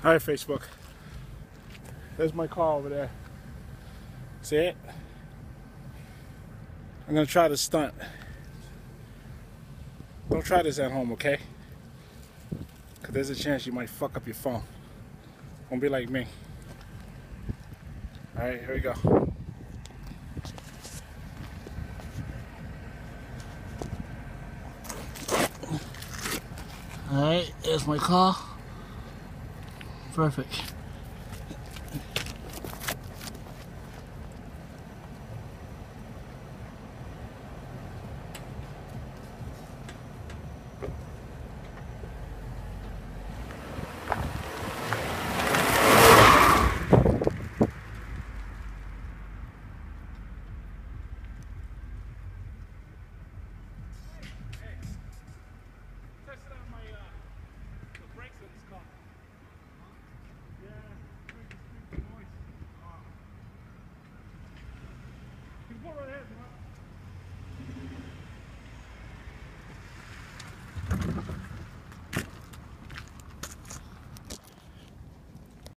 All right, Facebook. There's my car over there. See it? I'm gonna try this stunt. Don't try this at home, okay? Because there's a chance you might fuck up your phone. Won't be like me. All right, here we go. All right, there's my car. Perfect.